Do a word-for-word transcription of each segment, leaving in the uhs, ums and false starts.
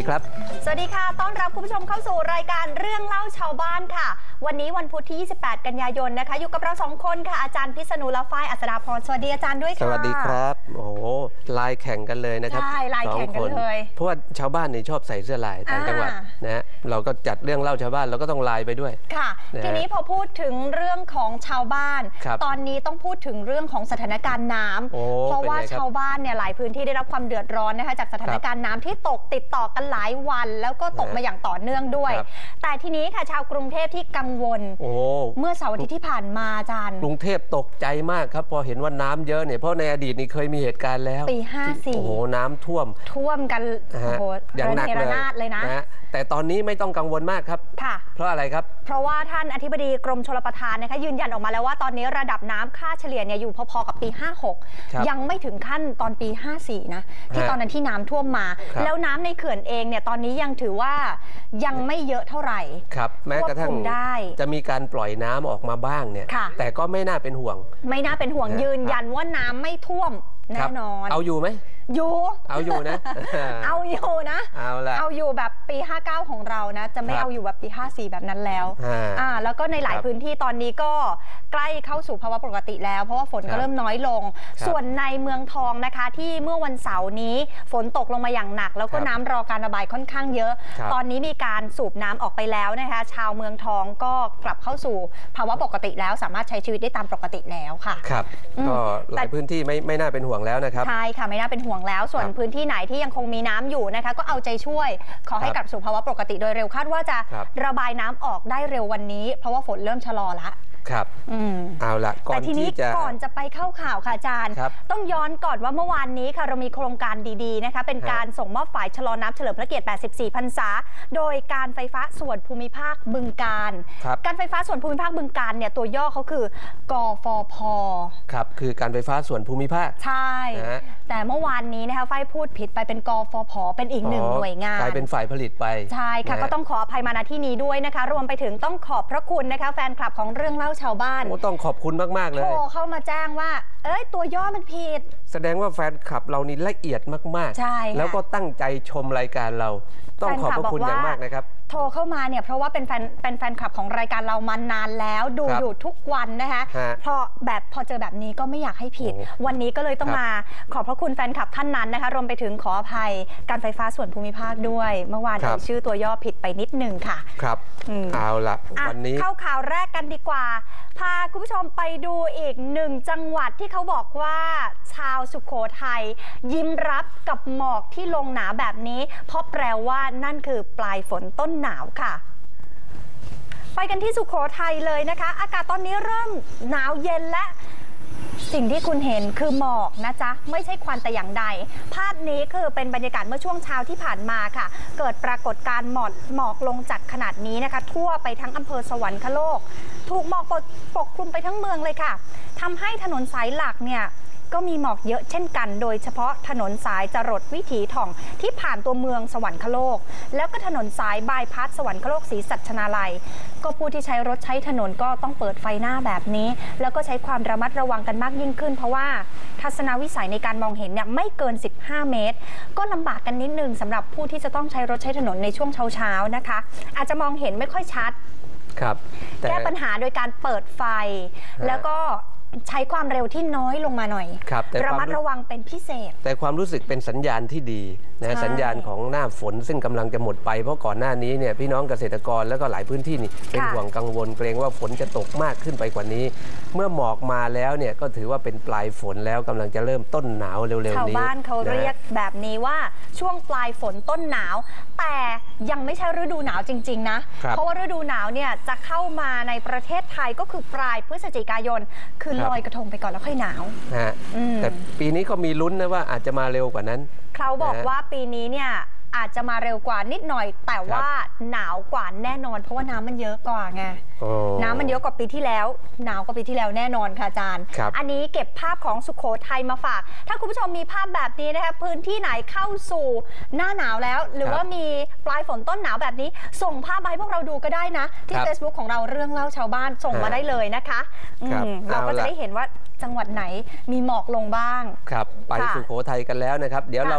ครับสวัสดีค่ะต้อนรับคุณผู้ชมเข้าสู่รายการเรื่องเล่าชาวบ้านค่ะวันนี้วันพุธที่ยี่สิบแปดกันยายนนะคะอยู่กับเราสองคนค่ะอาจารย์พิษณุและฝ้ายอัศดาพรสวัสดีอาจารย์ด้วยค่ะสวัสดีครับโอ้โหลายแข่งกันเลยนะครับใช่ลายแข่งกันเลยเพราะว่าชาวบ้านนี่ชอบใส่เสื้อลายต่างจังหวัดนะฮะเราก็จัดเรื่องเล่าชาวบ้านเราก็ต้องลายไปด้วยค่ะทีนี้พอพูดถึงเรื่องของชาวบ้านตอนนี้ต้องพูดถึงเรื่องของสถานการณ์น้ำเพราะว่าชาวบ้านเนี่ยหลายพื้นที่ได้รับความเดือดร้อนนะคะจากสถานการณ์น้ำที่ตกติดต่อกันหลายวันแล้วก็ตกมาอย่างต่อเนื่องด้วยแต่ทีนี้ค่ะชาวกรุงเทพที่กังวลเมื่อเสาร์อาทิตย์ที่ผ่านมาอาจารย์กรุงเทพตกใจมากครับพอเห็นว่าน้ำเยอะเนี่ยเพราะในอดีตนี่เคยมีเหตุการณ์แล้วปีห้าสี่โอ้โหน้ำท่วมท่วมกันโอ้โหอย่างหนักเลยนะแต่ตอนนี้ไม่ต้องกังวลมากครับค่ะเพราะอะไรครับเพราะว่าท่านอธิบดีกรมชลประทานนะคะยืนยันออกมาแล้วว่าตอนนี้ระดับน้ำค่าเฉลี่ยเนี่ยอยู่พอๆกับปีห้าหกยังไม่ถึงขั้นตอนปีห้าสี่นะที่ตอนนั้นที่น้ำท่วมมาแล้วน้ำในเขื่อนเองเนี่ยตอนนี้ยังถือว่ายังไม่เยอะเท่าไหร่ครับแม้กระทั่งจะมีการปล่อยน้ำออกมาบ้างเนี่ยแต่ก็ไม่น่าเป็นห่วงไม่น่าเป็นห่วงยืนยันว่าน้ำไม่ท่วมแน่นอนเอาอยู่ไหมอยู่เอาอยู่นะเอาอยู่นะเอาละเอาอยู่แบบปีห้าเก้าของเรานะจะไม่เอาอยู่แบบปีห้าสี่แบบนั้นแล้วอ่าแล้วก็ในหลายพื้นที่ตอนนี้ก็ใกล้เข้าสู่ภาวะปกติแล้วเพราะว่าฝนก็เริ่มน้อยลงส่วนในเมืองทองนะคะที่เมื่อวันเสาร์นี้ฝนตกลงมาอย่างหนักแล้วก็น้ำรอการระบายค่อนข้างเยอะตอนนี้มีการสูบน้ำออกไปแล้วนะคะชาวเมืองทองก็กลับเข้าสู่ภาวะปกติแล้วสามารถใช้ชีวิตได้ตามปกติแล้วค่ะครับก็หลายพื้นที่ไม่ไม่น่าเป็นห่วงแล้วนะครับใช่ค่ะไม่น่าเป็นห่วงแล้วส่วนพื้นที่ไหนที่ยังคงมีน้ำอยู่นะคะก็เอาใจช่วยขอให้กลับสู่ภาวะปกติโดยเร็วคาดว่าจะระบายน้ำออกได้เร็ววันนี้เพราะว่าฝนเริ่มชะลอละครับเอาละก่อนที่จะก่อนจะไปเข้าข่าวค่ะอาจารย์ต้องย้อนก่อนว่าเมื่อวานนี้ค่ะเรามีโครงการดีๆนะคะเป็นการส่งมอบฝายชะลอน้ำเฉลิมพระเกียรติแปดสิบสี่พรรษาโดยการไฟฟ้าส่วนภูมิภาคบึงกาฬการไฟฟ้าส่วนภูมิภาคบึงกาฬเนี่ยตัวย่อเขาคือกฟผ. ครับคือการไฟฟ้าส่วนภูมิภาคใช่แต่เมื่อวานนี้นะคะฝ้ายพูดผิดไปเป็นกฟผ.เป็นอีกหนึ่งหน่วยงานกลายเป็นฝ่ายผลิตไปใช่ค่ะก็ต้องขออภัยมาณที่นี้ด้วยนะคะรวมไปถึงต้องขอบพระคุณนะคะแฟนคลับของเรื่องเล่าชาวบ้านต้องขอบคุณมากๆเลยโทรเข้ามาแจ้งว่าเอ้ยตัวย่อมันผิดแสดงว่าแฟนคลับเรานี่ละเอียดมากๆใช่แล้วก็ตั้งใจชมรายการเราต้องขอบพระคุณอย่างมากนะครับโทรเข้ามาเนี่ยเพราะว่าเป็นแฟนเป็นแฟนคลับของรายการเรามานานแล้วดูอยู่ทุกวันนะคะพอแบบพอเจอแบบนี้ก็ไม่อยากให้ผิดวันนี้ก็เลยต้องมาขอบพระคุณแฟนคลับท่านนั้นนะคะรวมไปถึงขออภัยการไฟฟ้าส่วนภูมิภาคด้วยเมื่อวานชื่อตัวย่อผิดไปนิดนึงค่ะครับเอาละวันนี้เข้าข่าวแรกกันดีกว่าพาคุณผู้ชมไปดูอีกหนึ่งจังหวัดที่เขาบอกว่าชาวสุโขทัยยิ้มรับกับหมอกที่ลงหนาแบบนี้เพราะแปลว่านั่นคือปลายฝนต้นหนาวค่ะไปกันที่สุโขทัยเลยนะคะอากาศตอนนี้เริ่มหนาวเย็นและสิ่งที่คุณเห็นคือหมอกนะจ๊ะไม่ใช่ควันแต่อย่างใดภาพนี้คือเป็นบรรยากาศเมื่อช่วงเช้าที่ผ่านมาค่ะเกิดปรากฏการณ์หมอกหมอกลงจัดขนาดนี้นะคะทั่วไปทั้งอำเภอสวรรคโลกถูกหมอกปกคลุมไปทั้งเมืองเลยค่ะทำให้ถนนสายหลักเนี่ยก็มีหมอกเยอะเช่นกันโดยเฉพาะถนนสายจรดวิถีถ่องที่ผ่านตัวเมืองสวรรคโลกแล้วก็ถนนสายบายพาสสวรรคโลกศรีสัชนาลัยก็ผู้ที่ใช้รถใช้ถนนก็ต้องเปิดไฟหน้าแบบนี้แล้วก็ใช้ความระมัดระวังกันมากยิ่งขึ้นเพราะว่าทัศนวิสัยในการมองเห็นเนี่ยไม่เกินสิบห้าเมตรก็ลำบากกันนิดนึงสำหรับผู้ที่จะต้องใช้รถใช้ถนนในช่วงเช้าๆนะคะอาจจะมองเห็นไม่ค่อยชัดครับแก้ปัญหาโดยการเปิดไฟแล้วก็ใช้ความเร็วที่น้อยลงมาหน่อยระมัดระวังเป็นพิเศษแต่ความรู้สึกเป็นสัญญาณที่ดีนะสัญญาณของหน้าฝนซึ่งกำลังจะหมดไปเพราะก่อนหน้านี้เนี่ยพี่น้องเกษตรกรแล้วก็หลายพื้นที่นี่เป็นห่วงกังวลเกรงว่าฝนจะตกมากขึ้นไปกว่านี้เมื่อหมอกมาแล้วเนี่ยก็ถือว่าเป็นปลายฝนแล้วกำลังจะเริ่มต้นหนาวเร็วๆนี้ชาวบ้านเขาเรียกแบบนี้ว่าช่วงปลายฝนต้นหนาวแต่ยังไม่ใช่ฤดูหนาวจริงๆนะเพราะว่าฤดูหนาวเนี่ยจะเข้ามาในประเทศไทยก็คือปลายพฤศจิกายนคือลอยกระทงไปก่อนแล้วค่อยหนาวแต่ปีนี้ก็มีลุ้นนะว่าอาจจะมาเร็วกว่านั้นเขาบอกว่าปีนี้เนี่ยอาจจะมาเร็วกว่านิดหน่อยแต่ว่าหนาวกว่าแน่นอนเพราะว่าน้ำมันเยอะกว่าไงน้ำมันเยอะกว่าปีที่แล้วหนาวกว่าปีที่แล้วแน่นอนค่ะอาจารย์อันนี้เก็บภาพของสุโขทัยมาฝากถ้าคุณผู้ชมมีภาพแบบนี้นะคะพื้นที่ไหนเข้าสู่หน้าหนาวแล้วหรือว่ามีปลายฝนต้นหนาวแบบนี้ส่งภาพมาให้พวกเราดูก็ได้นะที่ Facebook ของเราเรื่องเล่าชาวบ้านส่งมาได้เลยนะคะเราก็จะได้เห็นว่าจังหวัดไหนมีหมอกลงบ้างครับไปสุโขทัยกันแล้วนะครับเดี๋ยวเรา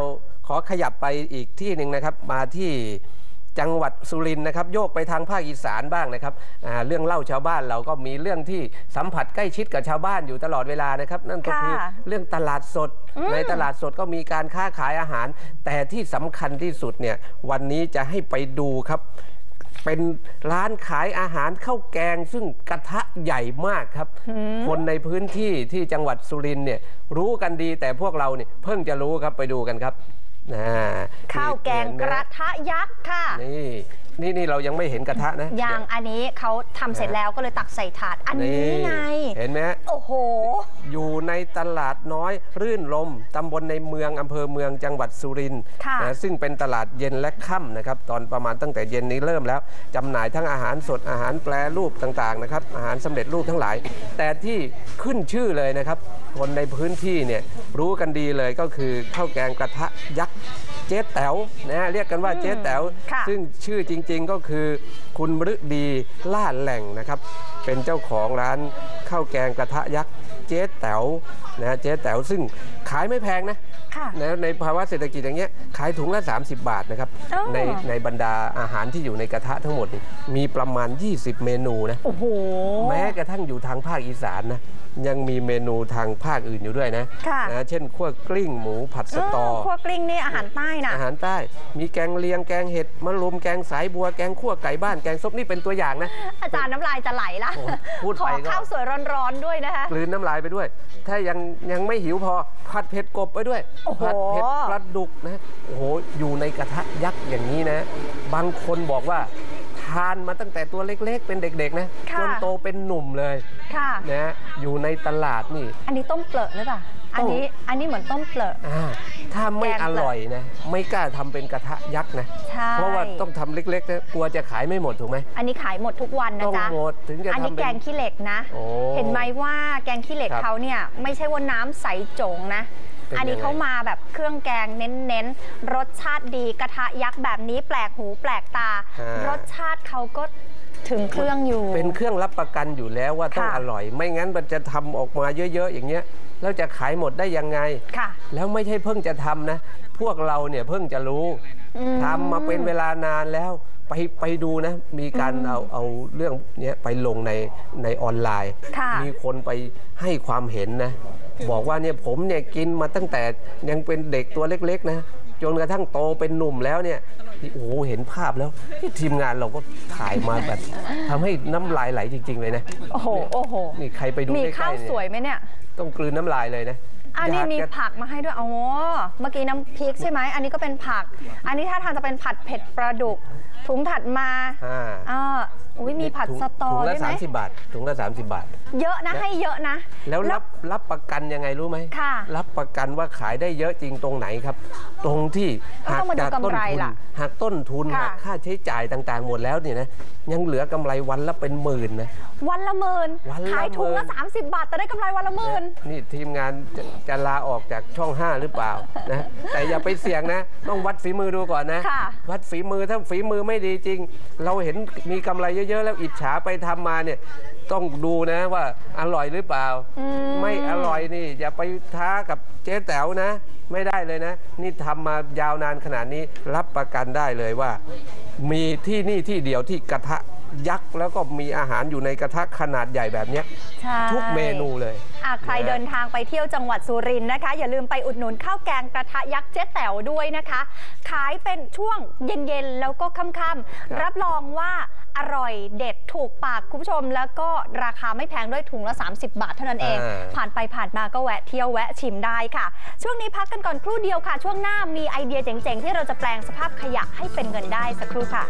ขอขยับไปอีกที่หนึ่งนะครับมาที่จังหวัดสุรินทร์นะครับโยกไปทางภาคอีสานบ้างนะครับเรื่องเล่าชาวบ้านเราก็มีเรื่องที่สัมผัสใกล้ชิดกับชาวบ้านอยู่ตลอดเวลานะครับนั่นก็คือเรื่องตลาดสดในตลาดสดก็มีการค้าขายอาหารแต่ที่สำคัญที่สุดเนี่ยวันนี้จะให้ไปดูครับเป็นร้านขายอาหารข้าวแกงซึ่งกระทะใหญ่มากครับคนในพื้นที่ที่จังหวัดสุรินทร์เนี่ยรู้กันดีแต่พวกเราเนี่ยเพิ่งจะรู้ครับไปดูกันครับข้าวแกงกระทะยักษ์ค่ะนี่นี่นี่เรายังไม่เห็นกระทะนะยังอันนี้เขาทำเสร็จแล้วก็เลยตักใส่ถาดอันนี้ไงเห็นไหมโอ้โหอยู่ในตลาดน้อยรื่นลมตำบลในเมืองอำเภอเมืองจังหวัดสุรินทร์นะซึ่งเป็นตลาดเย็นและค่ำนะครับตอนประมาณตั้งแต่เย็นนี้เริ่มแล้วจำหน่ายทั้งอาหารสดอาหารแปรรูปต่างๆนะครับอาหารสำเร็จรูปทั้งหลายแต่ที่ขึ้นชื่อเลยนะครับคนในพื้นที่เนี่ยรู้กันดีเลยก็คือข้าวแกงกระทะยักษ์เจ๊แต๋วนะเรียกกันว่าเจ๊แต๋วซึ่งชื่อจริงๆก็คือคุณมฤดีล่าแหล่งนะครับเป็นเจ้าของร้านข้าวแกงกระทะยักษ์เจ๊แต๋วนะเจ๊แต๋วซึ่งขายไม่แพงนะนะในภาวะเศรษฐกิจอย่างเงี้ยขายถุงละสามสิบบาทนะครับในในบรรดาอาหารที่อยู่ในกระทะทั้งหมดมีประมาณยี่สิบเมนูนะโอ้โหแม้กระทั่งอยู่ทางภาคอีสานนะยังมีเมนูทางภาคอื่นอยู่ด้วยนะนะเช่นคั่วกลิ้งหมูผัดสตอคั่วกลิ้งนี่อาหารใต้นะอาหารใต้มีแกงเลียงแกงเห็ดมะรุมแกงสายบัวแกงคั่วไก่บ้านแกงส้มนี่เป็นตัวอย่างนะอาจารย์น้ำลายจะไหลละพูดไปก็ขอข้าวสวยร้อนๆด้วยนะคะกลืนน้ำลายไปด้วย ถ้ายังยังไม่หิวพอผัดเผ็ดกบไปด้วยผัดเผ็ดปลาดุกนะโอ้โหอยู่ในกระทะยักษ์อย่างนี้นะบางคนบอกว่าทานมาตั้งแต่ตัวเล็กๆเป็นเด็กๆนะจนโตเป็นหนุ่มเลยนะอยู่ในตลาดนี่อันนี้ต้มเปลือกหรือเปล่าอันนี้อันนี้เหมือนต้มเปลือกถ้าไม่อร่อยนะไม่กล้าทำเป็นกระทะยักษ์นะเพราะว่าต้องทำเล็กๆนะกลัวจะขายไม่หมดถูกไหมอันนี้ขายหมดทุกวันนะจ๊ะหมดถึงจะทำอันนี้แกงขี้เหล็กนะเห็นไหมว่าแกงขี้เหล็กเขาเนี่ยไม่ใช่ว่าน้ำใสโจงนะอันนี้เขามาแบบเครื่องแกงเน้นๆรสชาติดีกระทะยักษ์แบบนี้แปลกหูแปลกตารสชาติเขาก็ถึงเครื่องอยู่เป็นเครื่องรับประกันอยู่แล้วว่าต้องอร่อยไม่งั้นมันจะทำออกมาเยอะๆอย่างเงี้ยแล้วจะขายหมดได้ยังไงแล้วไม่ใช่เพิ่งจะทำนะพวกเราเนี่ยเพิ่งจะรู้ทำมาเป็นเวลานานแล้วไปไปดูนะมีการเอาเอาเรื่องนี้ไปลงในในออนไลน์มีคนไปให้ความเห็นนะบอกว่าเนี่ยผมเนี่ยกินมาตั้งแต่ยังเป็นเด็กตัวเล็กๆนะจนกระทั่งโตเป็นหนุ่มแล้วเนี่ยโอ้โหเห็นภาพแล้วทีมงานเราก็ถ่ายมาแบบทำให้น้ำลายไหลจริงๆเลยนะโอ้โหโอ้โหนี่ใครไปดูใกล้ๆมีข้าวสวยไหมเนี่ยต้องกลืนน้ำลายเลยนะอันนี้มีผักมาให้ด้วยอ๋อเมื่อกี้น้ำพริกใช่ไหมอันนี้ก็เป็นผักอันนี้ถ้าทางจะเป็นผัดเผ็ดปลาดุกถุงถัดมาอ่าอุ้ยมีผัดสตอถุงละสามสิบบาทถุงละสามสิบบาทเยอะนะให้เยอะนะแล้วรับรับประกันยังไงรู้ไหมค่ะรับประกันว่าขายได้เยอะจริงตรงไหนครับตรงที่หักจากต้นทุนหักต้นทุนหักค่าใช้จ่ายต่างๆหมดแล้วเนี่ยนะยังเหลือกำไรวันละเป็นหมื่นนะวันละหมื่นขายถุงละสามสิบบาทแต่ได้กำไรวันละหมื่นนี่ทีมงานจะจะลาออกจากช่องห้าหรือเปล่านะแต่อย่าไปเสี่ยงนะต้องวัดฝีมือดูก่อนนะวัดฝีมือถ้าฝีมือไม่ดีจริงเราเห็นมีกำไรเยอะๆแล้วอิจฉาไปทำมาเนี่ยต้องดูนะว่าอร่อยหรือเปล่าไม่อร่อยนี่อย่าไปท้ากับเจ๊แต๋วนะไม่ได้เลยนะนี่ทำมายาวนานขนาดนี้รับประกันได้เลยว่ามีที่นี่ที่เดียวที่กระทะยักษ์แล้วก็มีอาหารอยู่ในกระทะขนาดใหญ่แบบนี้ทุกเมนูเลยใครเดินทางไปเที่ยวจังหวัดสุรินทร์นะคะอย่าลืมไปอุดหนุนข้าวแกงกระทะยักษ์เจ๊แต๋วด้วยนะคะขายเป็นช่วงเย็นๆแล้วก็ค่ำๆรับรองว่าอร่อยเด็ดถูกปากคุณผู้ชมแล้วก็ราคาไม่แพงด้วยถุงละสามสิบบาทเท่านั้นเองผ่านไปผ่านมาก็แวะเที่ยวแวะชิมได้ค่ะช่วงนี้พักกันก่อนครู่เดียวค่ะช่วงหน้ามีไอเดียเจ๋งๆที่เราจะแปลงสภาพขยะให้เป็นเงินได้สักครู่ค่ะ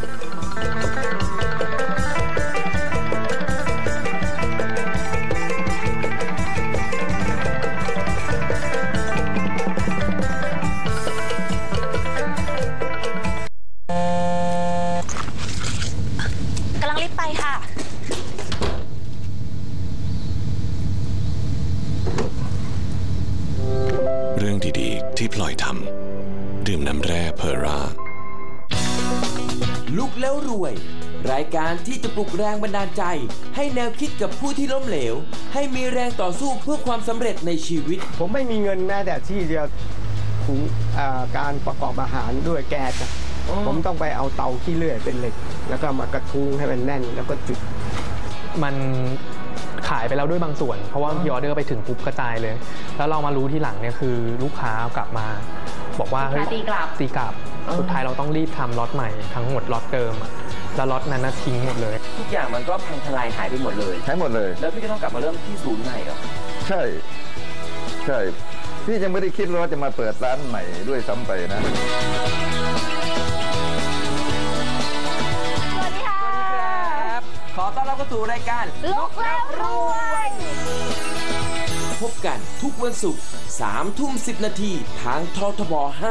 กำลังรีบไปค่ะเรื่องดีๆที่พลอยทำดื่มน้ำแร่เพอร่าลุกแล้วรวยรายการที่จะปลุกแรงบันดาลใจให้แนวคิดกับผู้ที่ล้มเหลวให้มีแรงต่อสู้เพื่อความสำเร็จในชีวิตผมไม่มีเงินแม้แต่ที่เดียวหุงการประกอบอาหารด้วยแก๊สผมต้องไปเอาเตาขี้เลื่อยเป็นเหล็กแล้วก็มากระทุ้งให้มันแน่นแล้วก็จุดมันขายไปแล้วด้วยบางส่วนเพราะว่าพรีออเดอร์ไปถึงปุ๊บกระจายเลยแล้วเรามารู้ที่หลังเนี่ยคือลูกค้ากลับมาบอกว่าเฮ้ยตีกลับตีกลับสุดท้ายเราต้องรีบทำล็อตใหม่ทั้งหมดล็อตเดิมแล้วล็อตนั้นทิ้งหมดเลยทุกอย่างมันก็พังทลายหายไปหมดเลยหายหมดเลยแล้วพี่ก็ต้องกลับมาเริ่มที่ศูนย์ใหม่เหรอใช่ใช่พี่ยังไม่ได้คิดว่าจะมาเปิดร้านใหม่ด้วยซ้ำไปนะสวัสดีค่ะขอต้อนรับเข้าสู่รายการลุกแล้วรวยพบกันทุกวันศุกร์สามทุ่มสิบนาทีทางททบห้า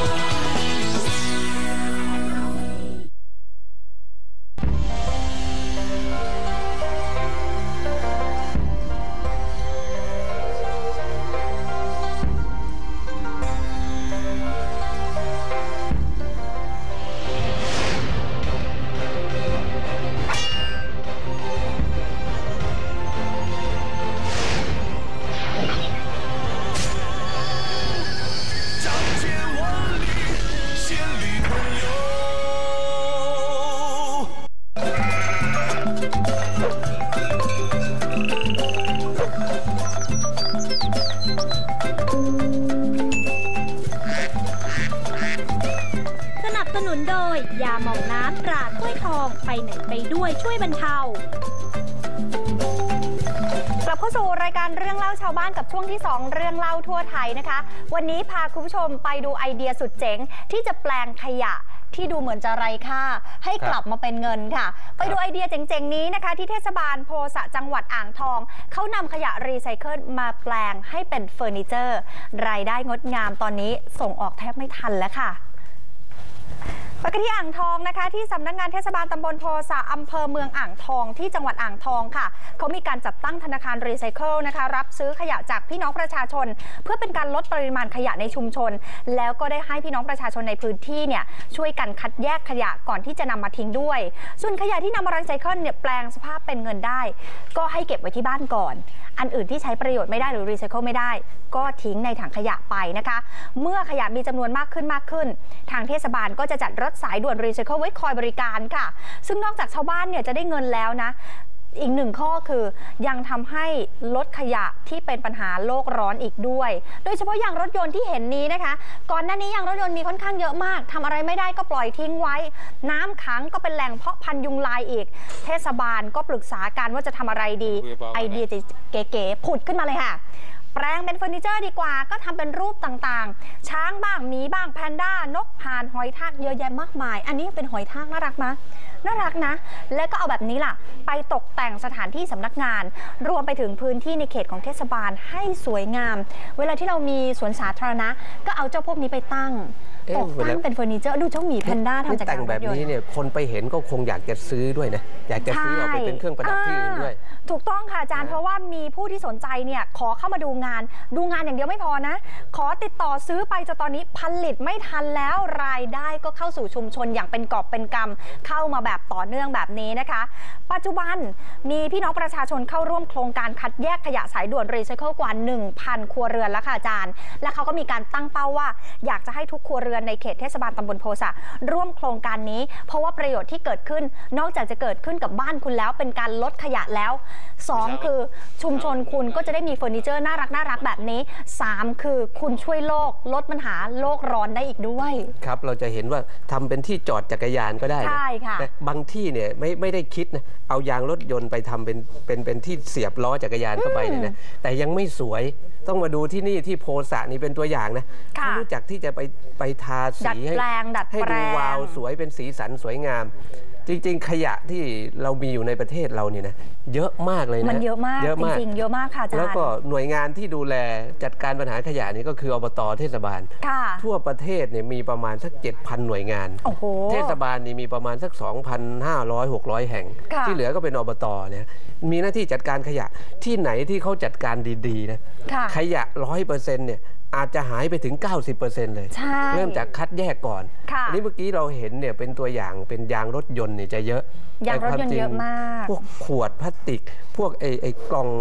ยาหม่องน้ำตราถ้วยทองไปไหนไปด้วยช่วยบรรเทากลับเข้าสู่รายการเรื่องเล่าชาวบ้านกับช่วงที่สองเรื่องเล่าทั่วไทยนะคะวันนี้พาคุณผู้ชมไปดูไอเดียสุดเจ๋งที่จะแปลงขยะที่ดูเหมือนจะไร้ค่าให้กลับมาเป็นเงินค่ะไปดูไอเดียเจ๋งๆนี้นะคะที่เทศบาลโพสะจังหวัดอ่างทองเขานำขยะรีไซเคิลมาแปลงให้เป็นเฟอร์นิเจอร์รายได้งดงามตอนนี้ส่งออกแทบไม่ทันแล้วค่ะไปกันที่อ่างทองนะคะที่สำนักงานเทศบาลตำบลโพสะอำเภอเมืองอ่างทองที่จังหวัดอ่างทองค่ะเขามีการจัดตั้งธนาคารรีไซเคิลนะคะรับซื้อขยะจากพี่น้องประชาชนเพื่อเป็นการลดปริมาณขยะในชุมชนแล้วก็ได้ให้พี่น้องประชาชนในพื้นที่เนี่ยช่วยกันคัดแยกขยะก่อนที่จะนำมาทิ้งด้วยส่วนขยะที่นำมารีไซเคิลเนี่ยแปลงสภาพเป็นเงินได้ก็ให้เก็บไว้ที่บ้านก่อนอันอื่นที่ใช้ประโยชน์ไม่ได้หรือรีไซเคิลไม่ได้ก็ทิ้งในถังขยะไปนะคะเมื่อขยะมีจำนวนมากขึ้นมากขึ้นทางเทศบาลก็จะจัดรถสายด่วนรีไซเคิลไว้คอยบริการค่ะซึ่งนอกจากชาวบ้านเนี่ยจะได้เงินแล้วนะอีกหนึ่งข้อคือยังทำให้ลดขยะที่เป็นปัญหาโลกร้อนอีกด้วยโดยเฉพาะยางรถยนต์ที่เห็นนี้นะคะก่อนหน้านี้ยางรถยนต์มีค่อนข้างเยอะมากทำอะไรไม่ได้ก็ปล่อยทิ้งไว้น้ำขังก็เป็นแหล่งเพาะพันธุ์ยุงลายอีกเทศบาลก็ปรึกษากันว่าจะทำอะไรดีไอเดียเก๋ๆผุดขึ้นมาเลยค่ะแปลงเป็นเฟอร์นิเจอร์ดีกว่าก็ทำเป็นรูปต่างๆช้างบ้างหมีบ้างแพนด้านกห่านหอยทากเยอะแยะมากมายอันนี้เป็นหอยทากน่ารักนะน่ารักนะแล้วก็เอาแบบนี้ล่ะไปตกแต่งสถานที่สำนักงานรวมไปถึงพื้นที่ในเขตของเทศบาลให้สวยงามเวลาที่เรามีสวนสาธารณะก็เอาเจ้าพวกนี้ไปตั้งตกตั้งเป็นเฟอร์นิเจอร์ดูเจ้าหมีแพนด้าทำจากแต่งแบบนี้เนี่ยคนไปเห็นก็คงอยากจะซื้อด้วยนะอยากจะซื้อเอาไปเป็นเครื่องประดับที่อื่นด้วยถูกต้องค่ะอาจารย์เพราะว่ามีผู้ที่สนใจเนี่ยขอเข้ามาดูงานดูงานอย่างเดียวไม่พอนะขอติดต่อซื้อไปจนตอนนี้ผลิตไม่ทันแล้วรายได้ก็เข้าสู่ชุมชนอย่างเป็นกอบเป็นกำเข้ามาแบบต่อเนื่องแบบนี้นะคะปัจจุบันมีพี่น้องประชาชนเข้าร่วมโครงการคัดแยกขยะสายด่วนรีไซเคิลกว่า หนึ่งพัน ครัวเรือนแล้วค่ะอาจารย์และเขาก็มีการตั้งเป้าว่าอยากจะให้ทุกครัวเรือนในเขตเทศบาลตำบลโพสะร่วมโครงการนี้เพราะว่าประโยชน์ที่เกิดขึ้นนอกจากจะเกิดขึ้นกับบ้านคุณแล้วเป็นการลดขยะแล้วสองคือชุมชนคุณก็จะได้มีเฟอร์นิเจอร์น่ารักน่ารักแบบนี้สามคือคุณช่วยโลกลดปัญหาโลกร้อนได้อีกด้วยครับเราจะเห็นว่าทำเป็นที่จอดจักรยานก็ได้ใช่ค่ะบางที่เนี่ยไม่ไม่ได้คิดนะเอายางรถยนต์ไปทำเป็นเป็นเป็นที่เสียบล้อจักรยานเข้าไปเนี่ยนะแต่ยังไม่สวยต้องมาดูที่นี่ที่โพสะนี่เป็นตัวอย่างนะเขารู้จักที่จะไปไปทาสีให้ให้ดูวาวสวยเป็นสีสันสวยงามจริงๆขยะที่เรามีอยู่ในประเทศเราเนี่ยนะเยอะมากเลยนะมันเยอะมากจริงๆเยอะมากค่ะอาจารย์แล้วก็หน่วยงานที่ดูแลจัดการปัญหาขยะนี่ก็คืออบต.เทศบาลทั่วประเทศเนี่ยมีประมาณสัก เจ็ดพัน หน่วยงานเทศบาลนี่มีประมาณสัก สองพันห้าร้อย หกร้อย แห่งที่เหลือก็เป็นอบต.เนี่ยมีหน้าที่จัดการขยะที่ไหนที่เขาจัดการดีๆนะขยะ ร้อยเปอร์เซ็นต์ เนี่ยอาจจะหายไปถึง เก้าสิบเปอร์เซ็นต์ เลยเริ่มจากคัดแยกก่อนอันนี้เมื่อกี้เราเห็นเนี่ยเป็นตัวอย่างเป็นยางรถยนต์เนี่ยจะเยอะยางรถยนต์เยอะมากพวกขวดพลาสติกพวกไอ้ไอ้กล่อง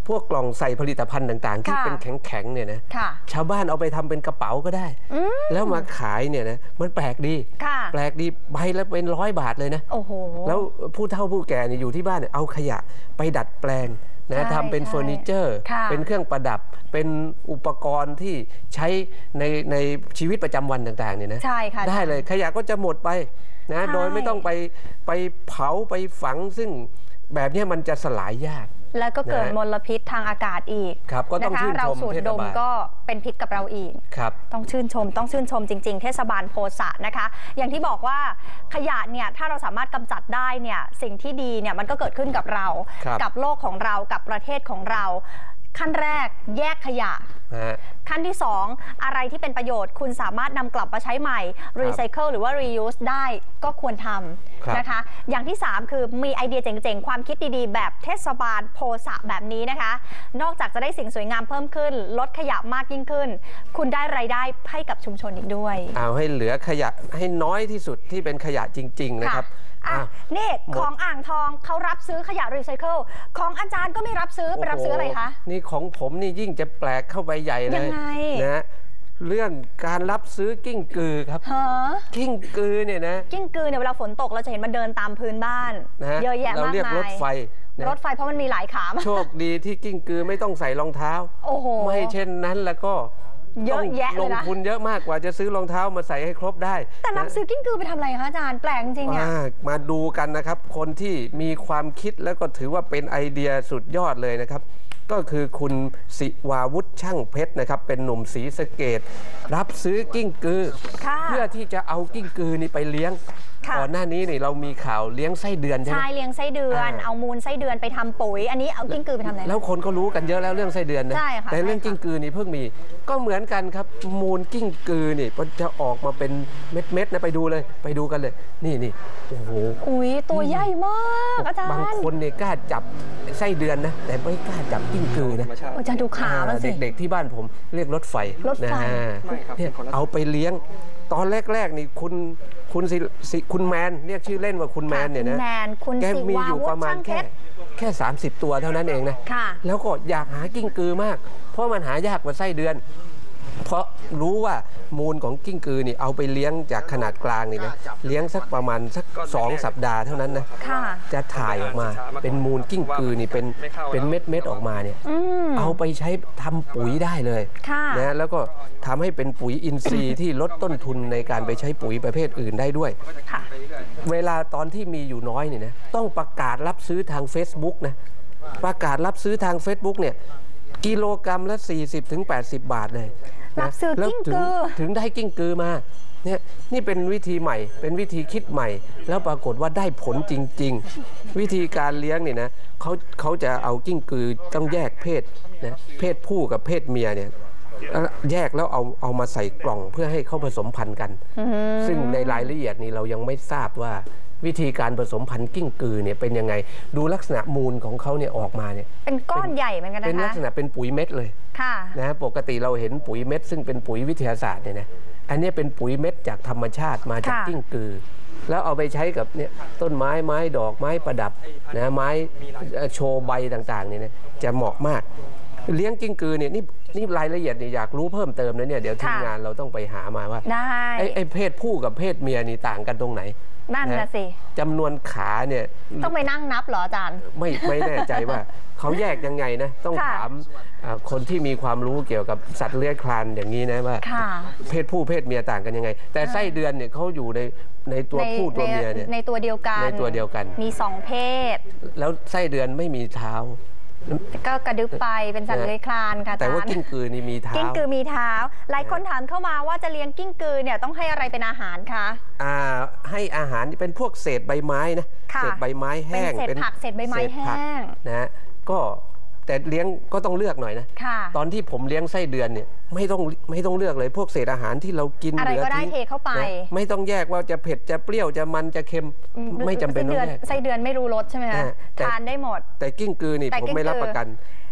พวกกล่องใส่ผลิตภัณฑ์ต่างๆ ที่ค่ะเป็นแข็งๆเนี่ยนะค่ะชาวบ้านเอาไปทำเป็นกระเป๋าก็ได้อืมแล้วมาขายเนี่ยนะมันแปลกดีค่ะแปลกดีใบละเป็นร้อยบาทเลยนะโอ้โหแล้วผู้เฒ่าผู้แก่เนี่ยอยู่ที่บ้านเนี่ยเอาขยะไปดัดแปลงใช่นะทำเป็นใช่เฟอร์นิเจอร์ค่ะเป็นเครื่องประดับเป็นอุปกรณ์ที่ใช้ในในชีวิตประจำวันต่างๆเนี่ยนะใช่ค่ะได้เลยขยะก็จะหมดไปนะใช่โดยไม่ต้องไปไปเผาไปฝังซึ่งแบบเนี้ยมันจะสลายยากแล้วก็เกิดนะมลพิษทางอากาศอีกครับก็ต้องนะคะชื่นชมเราสูดเทศดมบาลก็เป็นพิษกับเราอีกครับต้องชื่นชมต้องชื่นชมจริง ๆ เทศบาลโพสะนะคะ อย่างที่บอกว่าขยะเนี่ยถ้าเราสามารถกำจัดได้เนี่ยสิ่งที่ดีเนี่ยมันก็เกิดขึ้นกับเราครับกับโลกของเรากับประเทศของเรา ขั้นแรกแยกขยะนะฮะขั้นที่สองอะไรที่เป็นประโยชน์ คุณสามารถนำกลับมาใช้ใหม่ รีไซเคิลหรือว่า reuse ได้ก็ควรทครับำนะคะ อย่างที่สามคือมีไอเดียเจ๋งๆ ความคิดดีๆ แบบเทศบาลโพสะแบบนี้นะคะ นอกจากจะได้สิ่งสวยงามเพิ่มขึ้น ลดขยะมากยิ่งขึ้น คุณได้รายได้ให้กับชุมชนอีกด้วยเอาให้เหลือขยะให้น้อยที่สุดที่เป็นขยะจริง ๆ นะครับอ่ะอ้าวนี่หมดของอ่างทองเขารับซื้อขยะรีไซเคิลของอาจารย์ก็ไม่รับซื้อไปรับซื้ออะไรคะโโหนี่ของผมนี่ยิ่งจะแปลกเข้าไปใหญ่เลยยังไงนะเรื่องการรับซื้อกิ้งกือครับฮะกิ้งกือเนี่ยนะกิ้งกือเนี่ยเวลาฝนตกเราจะเห็นมันเดินตามพื้นบ้านนะฮะเยอะแยะเรามากเรียกมายรถไฟนะรถไฟเพราะมันมีหลายขามากโชคดีที่กิ้งกือไม่ต้องใส่รองเท้าโอ้โหไม่เช่นนั้นแล้วก็เยอะแยะต้เลองยลนะงทุนเยอะมากกว่าจะซื้อรองเท้ามาใส่ให้ครบได้แต่รับนะซื้อกิ้งกือไปทำอะไรคะอาจารย์แปลกจริงๆเนี่ยอ่ามาดูกันนะครับ คนที่มีความคิดแล้วก็ถือว่าเป็นไอเดียสุดยอดเลยนะครับ ก็คือคุณศิวาวุฒิช่างเพชรนะครับ เป็นหนุ่มศรีสะเกษรับซื้อกิ้งกือค่ะเพื่อที่จะเอากิ้งกือนี่ไปเลี้ยงค่ะก่อนหน้านี้นี่เรามีข่าวเลี้ยงไส้เดือนใช่ไหมใช่เลี้ยงไส้เดือนอ่าเอามูลไส้เดือนไปทำปุ๋ย อันนี้เอากิ้งกือไปทำอะไรแล้วคนก็รู้กันเยอะแล้วเรื่องไส้เดือนนะใช่ค่ะแต่เรื่องใช่ค่ะกิ้งกือนี่เพิ่งมี ก็เหมือนกันครับ มูลกิ้งกือนี่มันจะออกมาเป็นเม็ดๆนะไปดูเลย ไปดูกันเลย นี่นี่โอ้โหอุ้ยตัวใหญ่มากอาจารย์บางคนเนี่ยกล้าจับไส้เดือนนะ แต่ไม่กล้าจับกิ้งกือนะอาจารย์ดูขามันสิเด็กๆที่บ้านผมเรียกรถไฟรถไฟนะฮะเนี่ยเอาไปเลี้ยง ตอนแรกๆนี่คุณคุณสิสิคุณแมนเรียกชื่อเล่นว่าคุณแมนเนี่ยนะคุณแมนคุณแกศิมีวาอยู่วุปฒิระมาช่าณงเพแค่ชรแค่สามสิบตัวเท่านั้นเองนะค่ะแล้วก็อยากหากิ้งกือมาก เพราะมันหายากกว่าไส้เดือน เพราะรู้ว่ามูลของกิ้งกือนี่เอาไปเลี้ยงจากขนาดกลางนี่นะเลี้ยงสักประมาณสักสองสัปดาห์เท่านั้นนะค่ะจะถ่ายออกมาเป็นมูลกิ้งกือนี่เป็นเป็นเม็ดเม็ดๆออกมาเนี่ยอืมเอาไปใช้ทำปุ๋ยได้เลยค่ะนะแล้วก็ทำให้เป็นปุ๋ยอินทรีย์ที่ลดต้นทุนในการไปใช้ปุ๋ยประเภทอื่นได้ด้วยค่ะเวลาตอนที่มีอยู่น้อยเนี่ยนะต้องประกาศรับซื้อทาง Facebook นะประกาศรับซื้อทาง Facebook เนี่ยกิโลกรัมละ สี่สิบถึงแปดสิบ บาทเลยนะรับซื้อแล้วกิ้งถึกือถึงได้กิ้งกือมาเนี่ยนี่เป็นวิธีใหม่ เป็นวิธีคิดใหม่ แล้วปรากฏว่าได้ผลจริง ๆ วิธีการเลี้ยงเนี่ยนะเขาเขาจะเอากิ้งกือต้องแยกเพศนะเพศผู้กับเพศเมียเนี่ยแยกแล้วเอาเอามาใส่กล่องเพื่อให้เขาผสมพันธุ์กัน ซึ่งในรายละเอียดนี่เรายังไม่ทราบว่าวิธีการผสมพันธุ์กิ้งกือเนี่ยเป็นยังไงดูลักษณะมูลของเขาเนี่ยออกมาเนี่ยเป็นก้อนใหญ่เหมือนกันนะคะเป็นลักษณะเป็นปุ๋ยเม็ดเลยค่ะนะปกติเราเห็นปุ๋ยเม็ดซึ่งเป็นปุ๋ยวิทยาศาสตร์เนี่ยนะอันนี้เป็นปุ๋ยเม็ดจากธรรมชาติมาจากค่ะกิ้งกือ แล้วเอาไปใช้กับเนี่ยต้นไม้ไม้ดอกไม้ประดับนะไม้เอ่อโชว์ใบต่างๆเนี่ยนะจะเหมาะมาก เลี้ยงกิ้งกือเนี่ยนี่นี่รายละเอียดเนี่ยอยากรู้เพิ่มเติมนะเนี่ยเดี๋ยวทีมค่ะงานเราต้องไปหามาว่าได้ไอ้ไอ้เพศผู้กับเพศเมียนี่ต่างกันตรงไหนนั่นนะสิจำนวนขาเนี่ยต้องไปนั่งนับเหรออาจารย์ไม่ไม่แน่ใจว่า เขาแยกยังไงนะต้องค่ะถามอ่าคนที่มีความรู้เกี่ยวกับสัตว์เลื้อยคลานอย่างนี้นะว่าค่ะเพศผู้เพศเมียต่างกันยังไง แต่ไส้เดือนเนี่ยเขาอยู่ในในตัวในผู้ตัวเมียเนี่ยในตัวเดียวกันในตัวเดียวกันมีสองเพศแล้วไส้เดือนไม่มีเท้าก็กระดึบไปเป็นสัตว์เลื้อยคลานค่ะอาจารย์แต่ว่ากิ้งกือนี่มีเท้ากิ้งกือมีเท้า หลายคนถามเข้ามาว่าจะเลี้ยงกิ้งกือเนี่ยต้องให้อะไรเป็นอาหารคะอ่าให้อาหารนี่เป็นพวกเศษใบไม้นะค่ะเศษใบไม้แห้งเป็นเศษผักเศษใบไม้เศษผักแห้งนะฮะก็แต่เลี้ยงก็ต้องเลือกหน่อยนะค่ะตอนที่ผมเลี้ยงไส้เดือนเนี่ยไม่ต้องไม่ต้องเลือกเลยพวกเศษอาหารที่เรากินอะไรเหลือก็ได้ทิ้งเทเข้าไปนะไม่ต้องแยกว่าจะเผ็ดจะเปรี้ยวจะมันจะเค็มไม่จำเป็นไส้ต้อเดืงอนแยกไส้เดือนไม่รู้รสใช่ไหมคะอ่าแต่ทานได้หมดแต่กิ้งกือนี่แต่ผมกิ้งไม่รับกือประกัน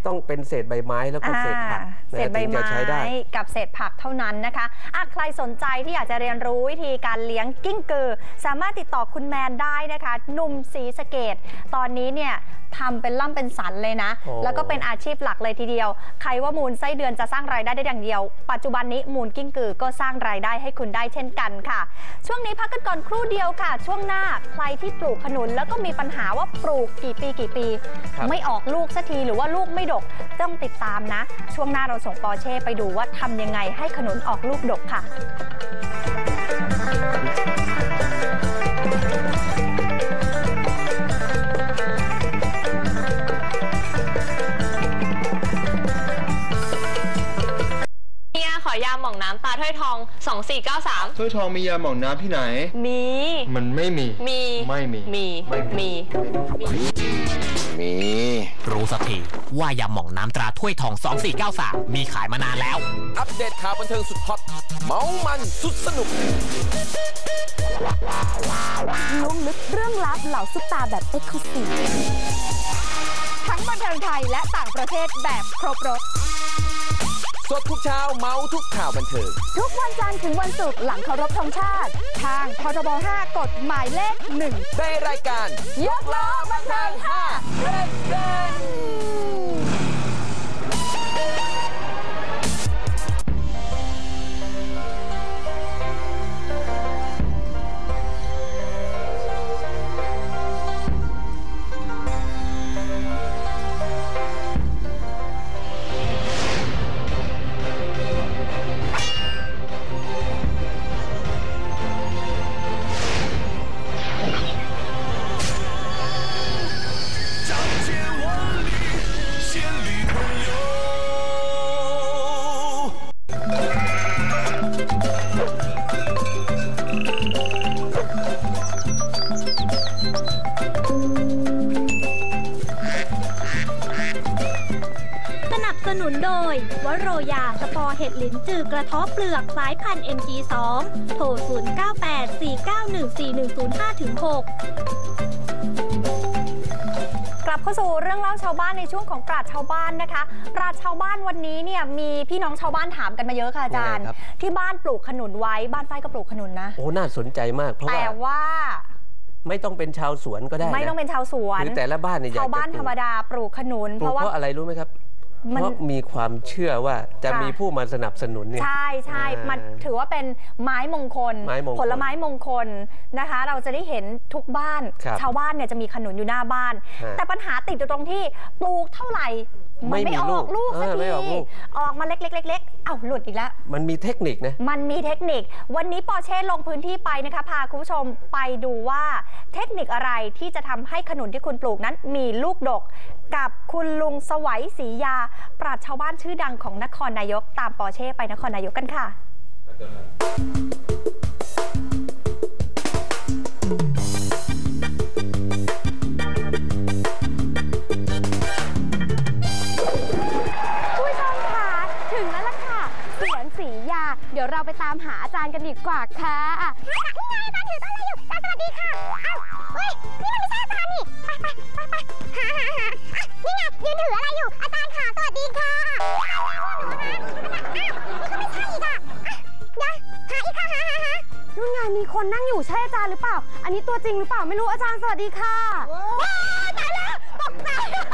ต้องเป็นเศษใบไม้แล้วก็เศษผักเศษใบไม้กับเศษผักเท่านั้นนะคะอะใครสนใจที่อยากจะเรียนรู้วิธีการเลี้ยงกิ้งกือสามารถติดต่อคุณแมนได้นะคะหนุ่มศรีสะเกษตอนนี้เนี่ยทำเป็นล่ำเป็นสันเลยนะแล้วก็เป็นอาชีพหลักเลยทีเดียวใครว่ามูลไส้เดือนจะสร้างรายได้ได้อย่างเดียวปัจจุบันนี้มูลกิ้งกือก็สร้างรายได้ให้คุณได้เช่นกันค่ะช่วงนี้พักกันก่อนครู่เดียวค่ะช่วงหน้าใครที่ปลูกขนุนแล้วก็มีปัญหาว่าปลูกกี่ปีกี่ปีไม่ออกลูกสักทีหรือว่าลูกไม่ดกต้องติดตามนะช่วงหน้าเราส่งปอร์เช่ไปดูว่าทำยังไงให้ขนุนออกลูกดกค่ะขอยาหม่องน้ำตาถ้วยทองสองสี่เก้าสามถ้วยทองมียาหม่องน้ำที่ไหนมีมันไม่มีมีไม่มีมีไม่มีมีรู้สักทีว่ายาหม่องน้ำตราถ้วยทองสองสี่เก้าสามมีขายมานานแล้วอัปเดตข่าวบันเทิงสุดฮอตเมามันสุดสนุกล้วงลึกเรื่องลับเหล่าซุปตาแบบเอ็กซ์คลูซีฟทั้งบันเทิงไทยและต่างประเทศแบบครบรสสดทุกเช้าเมาทุกข่าวบันเทิงทุกวันจันทร์ถึงวันศุกร์หลังเคารพธงชาติทางททบห้ากฎหมายเลขหนึ่งในรายการยกล้อบันเทิงห้าเล่นเล่นสนุนโดยวโรยาสปอร์เห็ดลิ้นจือกระท้อเปลือกสายพันธุ์ เอ็ม จี สอง โทร ศูนย์ เก้า แปด สี่ เก้า หนึ่ง สี่ หนึ่ง ศูนย์ ห้า หกกลับเข้าสู่เรื่องเล่าชาวบ้านในช่วงของปราชญ์ชาวบ้านนะคะปราชญ์ชาวบ้านวันนี้เนี่ยมีพี่น้องชาวบ้านถามกันมาเยอะค่ะอาจารย์ที่บ้านปลูกขนุนไว้บ้านฝ้ายก็ปลูกขนุนนะโอ้น่าสนใจมากเพราะว่าแต่ว่าไม่ต้องเป็นชาวสวนก็ได้ไม่ต้องเป็นชาวสวนคือแต่ละบ้านเนี่ยชาวบ้านธรรมดาปลูกขนุนเพราะว่าอะไรรู้ไหมครับเพราะมีความเชื่อว่าจะมีผู้มาสนับสนุนเนี่ยใช่ใช่มันถือว่าเป็นไม้มงคลผลไม้มงคลนะคะเราจะได้เห็นทุกบ้านชาวบ้านเนี่ยจะมีขนุนอยู่หน้าบ้านแต่ปัญหาติดอยู่ตรงที่ปลูกเท่าไหร่มันไม่ออกลูกสักทีออกมาเล็กๆๆเอ้าหลุดอีกแล้วมันมีเทคนิคนะมันมีเทคนิควันนี้ปอร์เช่ลงพื้นที่ไปนะคะพาคุณผู้ชมไปดูว่าเทคนิคอะไรที่จะทำให้ขนุนที่คุณปลูกนั้นมีลูกดกกับคุณลุงสวัยศรียาปราชญ์ชาวบ้านชื่อดังของนครนายกตามปอร์เช่ไปนครนายกกันค่ะผู้ชมค่ะถึงแล้วล่ะค่ะสวนศรียาเดี๋ยวเราไปตามหาอาจารย์กันดีกว่าค่ะนี่ไงอาจารย์ถือต้นอะไรอยู่อาจารย์สวัสดีค่ะอ้าวเฮ้ยนี่มันไม่ใช่อาจารย์นี่ไปไปไปไปหาหาหานี่ไงยืนถืออะไรอยู่อาจารย์ค่ะสวัสดีค่ะอ้าวนี่ก็ไม่ใช่อีกอ่ะเดี๋ยวหาอีกค่ะหาหาหานู่นไงมีคนนั่งอยู่ใช่อาจารย์หรือเปล่าอันนี้ตัวจริงหรือเปล่าไม่รู้อาจารย์สวัสดีค่ะว้าวตายแล้วตกใจ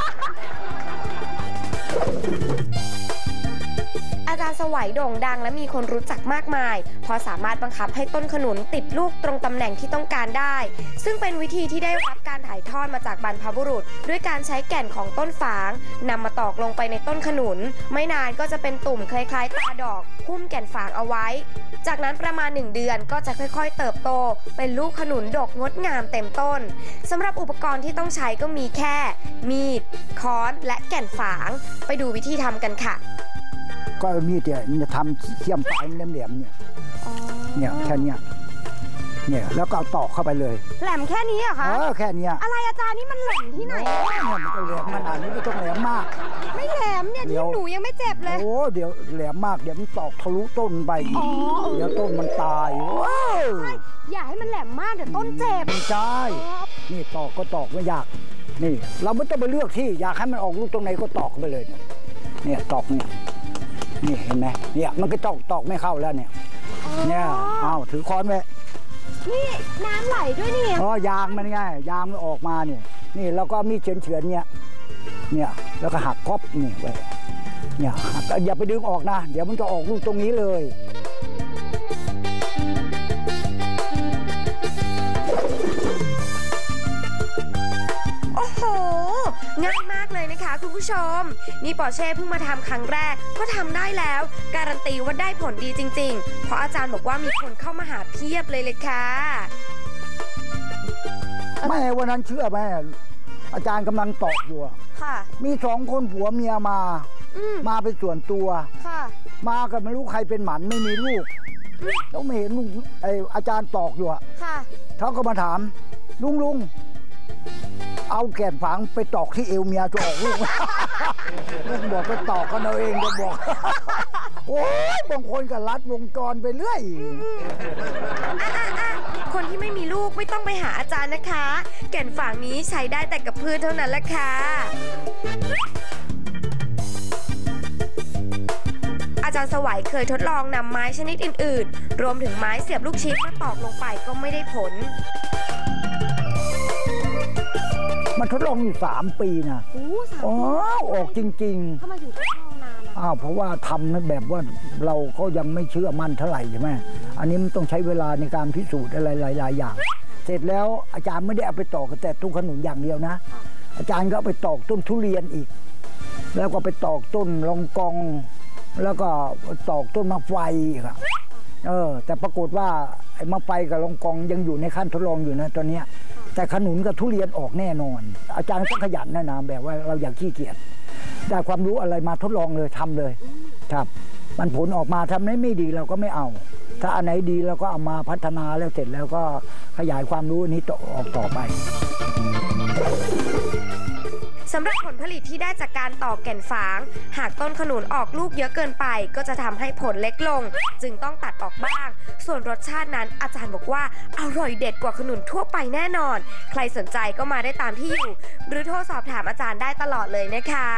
อาจารย์สวัยโด่งดังและมีคนรู้จักมากมายเพราะสามารถบังคับให้ต้นขนุนติดลูกตรงตำแหน่งที่ต้องการได้ซึ่งเป็นวิธีที่ได้รับการถ่ายทอดมาจากบรรพบุรุษด้วยการใช้แก่นของต้นฝางนำมาตอกลงไปในต้นขนุนไม่นานก็จะเป็นตุ่มคล้ายๆตาดอกหุ้มแก่นฝางเอาไว้จากนั้นประมาณหนึ่งเดือนก็จะค่อยๆเติบโตเป็นลูกขนุนดกงดงามเต็มต้นสำหรับอุปกรณ์ที่ต้องใช้ก็มีแค่มีดค้อนและแก่นฝางไปดูวิธีทำกันค่ะก็มีดเนี่ยจะทำเสียมปลายแหลมๆเนี่ยเนี่ยแค่นี้เนี่ยแล้วก็เอาตอกเข้าไปเลยแหลมแค่นี้เหรอคะเออแค่นี้อะไรอาจารย์นี่มันแหลมที่ไหนเนี่ยมันก็แหลมมันอันนี้ไม่ต้องแหลมมากไม่แหลมเนี่ยที่หนูยังไม่เจ็บเลยโอ้เดี๋ยวแหลมมากเดี๋ยวมันตอกทะลุต้นไปเดี๋ยวต้นมันตายอย่าให้มันแหลมมากเดี๋ยวต้นเจ็บไม่ใช่นี่ตอกก็ตอกไม่ยากนี่เราไม่ต้องไปเลือกที่อยากให้มันออกลูกตรงไหนก็ตอกไปเลยเนี่ยเนี่ยตอกเนี่ยนี่เห็นไหมเนี่ยมันก็ตอกตอกไม่เข้าแล้วเนี่ยเนี่ยอ้าวถือค้อนไว้นี่น้ำไหลด้วยนี่อ๋อยางมันไงยางมันออกมาเนี่ยนี่เราก็มีเฉือนเฉือนเนี่ยเนี่ยแล้วก็หักก๊อบนี่ไว้เนี่ยอย่าไปดึงออกนะเดี๋ยวมันจะออกลูกตรงนี้เลยโอ้โหง่ายมากเลยนะคะคุณผู้ชมนี่ปอเช่เพิ่งมาทำครั้งแรกก็ทำได้แล้วการันตีว่าได้ผลดีจริงๆเพราะอาจารย์บอกว่ามีคนเข้ามาหาเพียบเลยเลยค่ะแม่วันนั้นเชื่อแม่อาจารย์กำลังตอกอยู่มีสองคนผัวเมียมามาเป็นส่วนตัวมากันไม่รู้ใครเป็นหมันไม่มีลูกแล้วไม่เห็นลุงไออาจารย์ตอกอยู่อ่ะเขาก็มาถามลุงลุงเอาแก่นฝังไปตอกที่เอวเมียจะออกลูกลุงบอกไปตอกกันเอาเองก็บอกโอ้ยบางคนก็รัดวงจรไปเรื่อยคนที่ไม่มีลูกไม่ต้องไปหาอาจารย์นะคะแก่นฝางนี้ใช้ได้แต่กับพืชเท่านั้นแหละค่ะอาจารย์สวัยเคยทดลองนำไม้ชนิดอื่นๆรวมถึงไม้เสียบลูกชิ้นมาตอกลงไปก็ไม่ได้ผลมันทดลองอยู่สามปีนะอ๋อออกจริงๆทำไมถึงทดลองนานอ้าวเพราะว่าทำแบบว่าเราก็ยังไม่เชื่อมั่นเท่าไหร่ใช่ไหมอันนี้มันต้องใช้เวลาในการพิสูจน์อะไรหลายๆอย่างเสร็จแล้วอาจารย์ไม่ได้เอาไปตอกแต่ต้นขนุนอย่างเดียวนะอาจารย์ก็ไปตอกต้นทุเรียนอีกแล้วก็ไปตอกต้นลองกองแล้วก็ตอกต้นมะไฟครับเออแต่ปรากฏว่าไอ้มะไฟกับลองกองยังอยู่ในขั้นทดลองอยู่นะตอนนี้แต่ขนุนกับทุเรียนออกแน่นอนอาจารย์ก็ขยันนะนะแบบว่าเราอยากขี้เกียจได้ความรู้อะไรมาทดลองเลยทำเลยครับมันผลออกมาทำได้ไม่ดีเราก็ไม่เอาถ้าอันไหนดีเราก็เอามาพัฒนาแล้วเสร็จแล้วก็ขยายความรู้นี้ต่อออกต่อไปสำหรับผลผลิตที่ได้จากการตอกแก่นฝางหากต้นขนุนออกลูกเยอะเกินไปก็จะทำให้ผลเล็กลงจึงต้องตัดออกบ้างส่วนรสชาตินั้นอาจารย์บอกว่าอร่อยเด็ดกว่าขนุนทั่วไปแน่นอนใครสนใจก็มาได้ตามที่อยู่หรือโทรสอบถามอาจารย์ได้ตลอดเลยนะคะ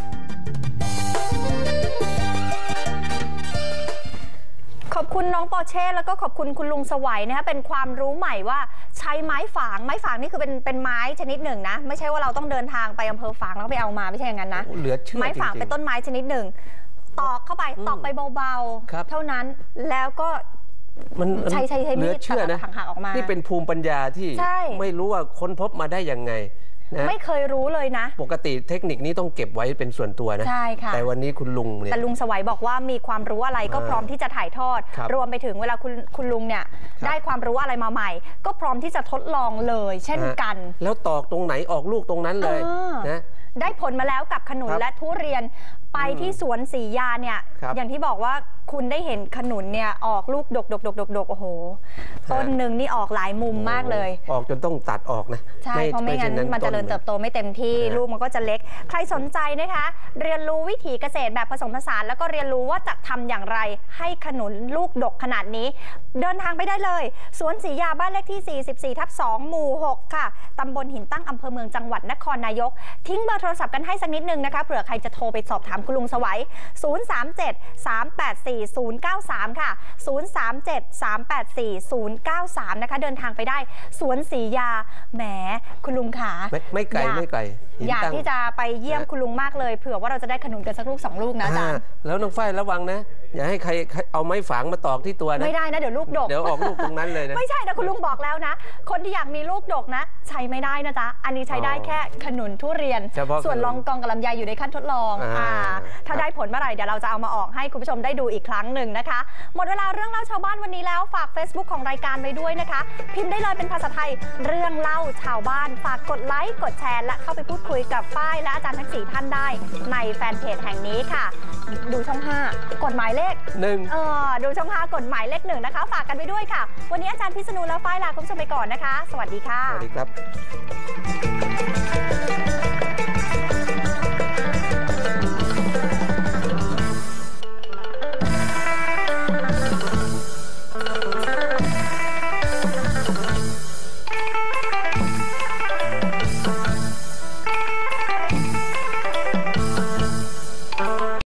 ขอบคุณน้องปอเช่แล้วก็ขอบคุณคุณลุงสวัยนะคะเป็นความรู้ใหม่ว่าใช้ไม้ฝางไม้ฝางนี่คือเป็นเป็นไม้ชนิดหนึ่งนะไม่ใช่ว่าเราต้องเดินทางไปอำเภอฝางแล้วก็ไปเอามาไม่ใช่อย่างนั้นนะเหลือเชื่อไม้ฝางเป็นต้นไม้ชนิดหนึ่งตอกเข้าไปตอกไปเบาๆเท่านั้นแล้วก็มันใช้ใช้ใช้มีดตัดหักออกมาที่เป็นภูมิปัญญาที่ไม่รู้ว่าค้นพบมาได้ยังไงไม่เคยรู้เลยนะปกติเทคนิคนี้ต้องเก็บไว้เป็นส่วนตัวนะใช่ค่ะแต่วันนี้คุณลุงเนี่ยแต่ลุงสวัยบอกว่ามีความรู้อะไรก็พร้อมที่จะถ่ายทอดรวมไปถึงเวลาคุณคุณลุงเนี่ยได้ความรู้อะไรมาใหม่ก็พร้อมที่จะทดลองเลยเช่นกันแล้วตอกตรงไหนออกลูกตรงนั้นเลยนะได้ผลมาแล้วกับขนุนและทุเรียนไปที่สวนศรียาเนี่ยอย่างที่บอกว่าคุณได้เห็นขนุนเนี่ยออกลูกดกดกดกดกดกโอ้โหต้นหนึ่งนี่ออกหลายมุมมากเลยออกจนต้องตัดออกนะใช่เพราะไม่งั้นมันจะเจริญเติบโตไม่เต็มที่ลูกมันก็จะเล็กใครสนใจนะคะเรียนรู้วิถีเกษตรแบบผสมผสานแล้วก็เรียนรู้ว่าจะทำอย่างไรให้ขนุนลูกดกขนาดนี้เดินทางไปได้เลยสวนศรียาบ้านเลขที่สี่สิบสี่ทับสองหมู่หกค่ะตำบลหินตั้งอำเภอเมืองจังหวัดนครนายกทิ้งเบอร์โทรศัพท์กันให้สักนิดนึงนะคะเผื่อใครจะโทรไปสอบถามคุณลุงสวัยศูนย์ สาม เจ็ด สาม แปด สี่ ศูนย์ เก้า สามค่ะศูนย์ สาม เจ็ด สาม แปด สี่ ศูนย์ เก้า สามนะคะเดินทางไปได้สวนศรียาแหมคุณลุงขาไม่ไม่ไกลไม่ไกลอยากที่จะไปเยี่ยมคุณลุงมากเลยเผื่อว่าเราจะได้ขนุนกันสักลูกสองลูกนะอาจารย์แล้วน้องฝ้ายระวังนะอย่าให้ใครเอาไม้ฝางมาตอกที่ตัวนะไม่ได้นะเดี๋ยวลูกดกเดี๋ยวออกลูกตรงนั้นเลยนะไม่ใช่นะคุณลุงบอกแล้วนะคนที่อยากมีลูกดกนะใช้ไม่ได้นะจ๊ะอันนี้ใช้ได้แค่ขนุนทุเรียนส่วนลองกองกับลำไยอยู่ในขั้นทดลองอ่าถ้าได้ผลเมื่อไหร่เดี๋ยวเราจะเอามาออกให้คุณผู้ชมได้ดูอีกครั้งหนึ่งนะคะหมดเวลาเรื่องเล่าชาวบ้านวันนี้แล้วฝาก Facebook ของรายการไว้ด้วยนะคะพิมพ์ได้เลยเป็นภาษาไทยเรื่องเล่าชาวบ้านฝากกดไลค์กดแชร์และเข้าไปพูดคุยกับฝ้ายและอาจารย์ทั้งสี่ท่านได้ในแฟนเพจแห่งนี้ค่ะดูช่องห้ากฎหมายเลขหนึ่งเออดูช่องห้ากฎหมายเลขหนึ่งนะคะฝากกันไปด้วยค่ะวันนี้อาจารย์พิษณุและฝ้ายลาคุณผู้ชมไปก่อนนะคะสวัสดีค่ะสวัสดีครับ